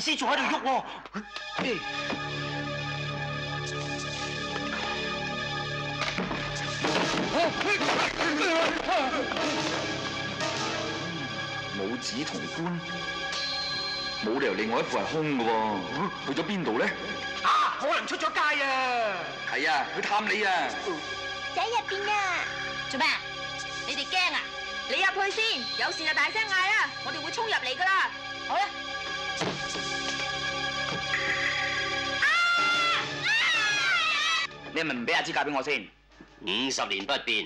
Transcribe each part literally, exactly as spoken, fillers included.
屍仲喺度喐喎。 拇指同冠，冇理由另外一副係空嘅喎，去咗邊度咧？ 啊，可能出咗街啊！ 係啊，去探你啊！ 仔入邊啊！ 做咩？你哋驚啊？你入去先，有事就大聲嗌啦，我哋會衝入嚟噶啦。好啦。 你係咪唔俾阿芝嫁俾我先？ 五十年不變。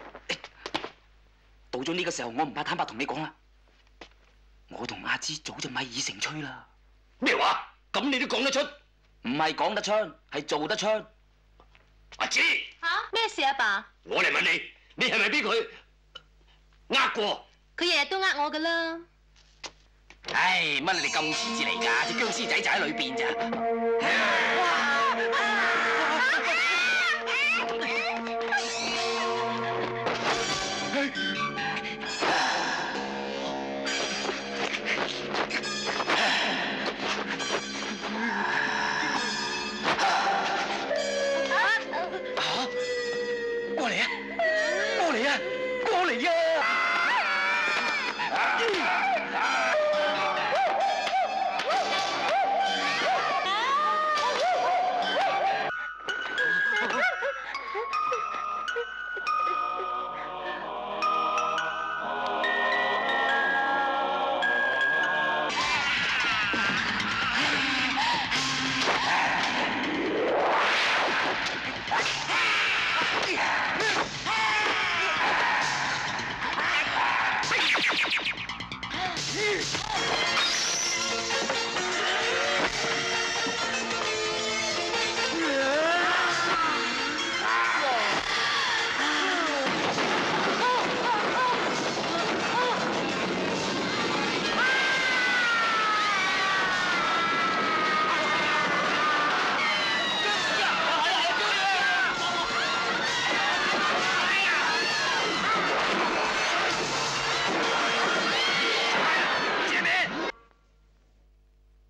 到咗呢個時候，我唔怕坦白同你講啦。我同阿芝早就米已成炊啦。 咩話？咁你都講得出？ 唔係講得出，係做得出。 阿芝。 吓？咩事啊，爸？ 我嚟問你，你係咪俾佢呃過？ 佢日日都呃我噶啦。 唉，乜你哋咁遲至嚟㗎？隻僵屍仔就喺裏邊咋？